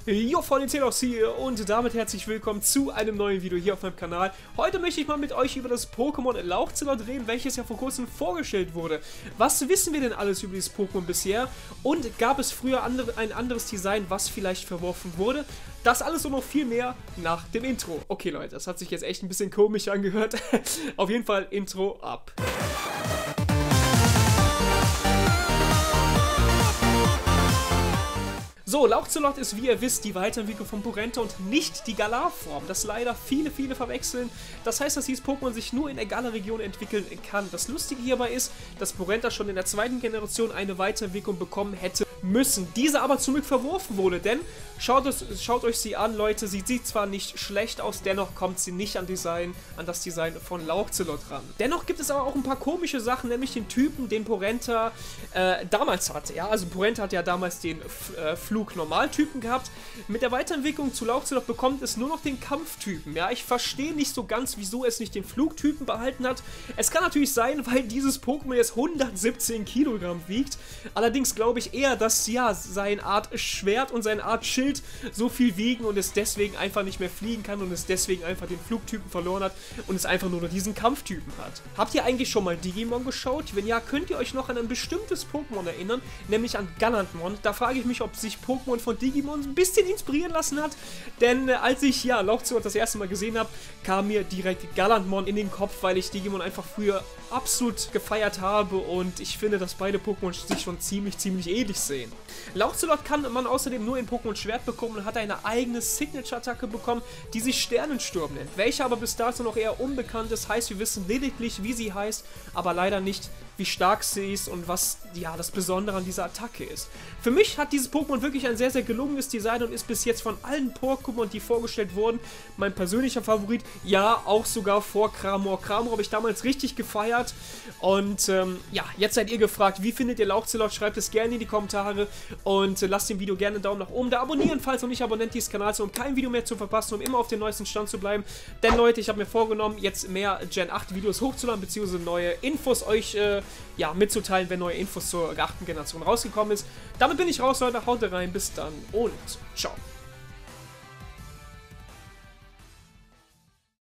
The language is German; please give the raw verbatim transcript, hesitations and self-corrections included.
Jo, Freunde, Telos hier und damit herzlich willkommen zu einem neuen Video hier auf meinem Kanal. Heute möchte ich mal mit euch über das Pokémon Lauchzelot reden, welches ja vor kurzem vorgestellt wurde. Was wissen wir denn alles über dieses Pokémon bisher? Und gab es früher andere, ein anderes Design, was vielleicht verworfen wurde? Das alles und noch viel mehr nach dem Intro. Okay Leute, das hat sich jetzt echt ein bisschen komisch angehört. Auf jeden Fall Intro ab. So, Lauchzelot ist, wie ihr wisst, die Weiterentwicklung von Porenta und nicht die Galar-Form, das leider viele, viele verwechseln. Das heißt, dass dieses Pokémon sich nur in der Galar-Region entwickeln kann. Das Lustige hierbei ist, dass Porenta schon in der zweiten Generation eine Weiterentwicklung bekommen hätte müssen. Diese aber zum Glück verworfen wurde, denn schaut, es, schaut euch sie an, Leute, sie sieht zwar nicht schlecht aus, dennoch kommt sie nicht an, Design, an das Design von Lauchzelot ran. Dennoch gibt es aber auch ein paar komische Sachen, nämlich den Typen, den Porenta äh, damals hatte. Ja, also Porenta hat ja damals den äh, Flug-Normaltypen gehabt. Mit der Weiterentwicklung zu Lauchzelot bekommt es nur noch den Kampftypen. Ja, ich verstehe nicht so ganz, wieso es nicht den Flugtypen behalten hat. Es kann natürlich sein, weil dieses Pokémon jetzt hundertsiebzehn Kilogramm wiegt. Allerdings glaube ich eher, dass ja seine Art Schwert und seine Art Schild so viel wiegen und es deswegen einfach nicht mehr fliegen kann und es deswegen einfach den Flugtypen verloren hat und es einfach nur noch diesen Kampftypen hat. Habt ihr eigentlich schon mal Digimon geschaut? Wenn ja, könnt ihr euch noch an ein bestimmtes Pokémon erinnern, nämlich an Gallantmon. Da frage ich mich, ob sich Pokémon von Digimon ein bisschen inspirieren lassen hat, denn äh, als ich ja Lauchzelot das erste Mal gesehen habe, kam mir direkt Gallantmon in den Kopf, weil ich Digimon einfach früher absolut gefeiert habe und ich finde, dass beide Pokémon sich schon ziemlich, ziemlich ähnlich sehen. Lauchzelot kann man außerdem nur in Pokémon Schwert bekommen und hat eine eigene Signature-Attacke bekommen, die sich Sternensturm nennt, welche aber bis dato noch eher unbekannt ist, heißt, wir wissen lediglich, wie sie heißt, aber leider nicht, wie stark sie ist und was ja das Besondere an dieser Attacke ist. Für mich hat dieses Pokémon wirklich ein sehr, sehr gelungenes Design und ist bis jetzt von allen Pokémon, die vorgestellt wurden, mein persönlicher Favorit. Ja, auch sogar vor Cramor. Cramor habe ich damals richtig gefeiert und ähm, ja, jetzt seid ihr gefragt, wie findet ihr Lauchzelot? Schreibt es gerne in die Kommentare und äh, lasst dem Video gerne einen Daumen nach oben da. Abonnieren, falls noch nicht Abonnent dieses Kanals, um kein Video mehr zu verpassen, um immer auf dem neuesten Stand zu bleiben. Denn Leute, ich habe mir vorgenommen, jetzt mehr Gen acht Videos hochzuladen, beziehungsweise neue Infos euch äh, ja, mitzuteilen, wenn neue Infos zur achten Generation rausgekommen ist. Damit bin ich raus, Leute. Haut rein, bis dann und ciao.